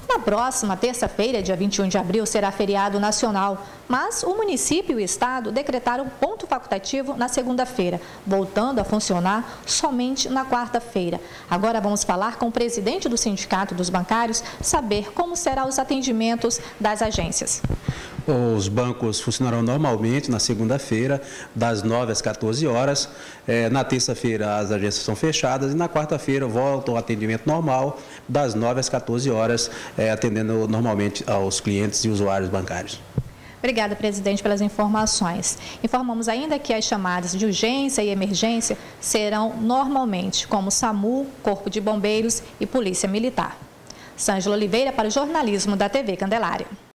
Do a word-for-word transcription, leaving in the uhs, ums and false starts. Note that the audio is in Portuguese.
Na próxima terça-feira, dia vinte e um de abril, será feriado nacional, mas o município e o estado decretaram ponto facultativo na segunda-feira, voltando a funcionar somente na quarta-feira. Agora vamos falar com o presidente do Sindicato dos Bancários, saber como serão os atendimentos das agências. Os bancos funcionarão normalmente na segunda-feira, das nove às quatorze horas. É, na terça-feira as agências são fechadas e na quarta-feira volta o atendimento normal, das nove às quatorze horas, é, atendendo normalmente aos clientes e usuários bancários. Obrigada, presidente, pelas informações. Informamos ainda que as chamadas de urgência e emergência serão normalmente, como SAMU, Corpo de Bombeiros e Polícia Militar. Sângela Oliveira para o jornalismo da T V Candelária.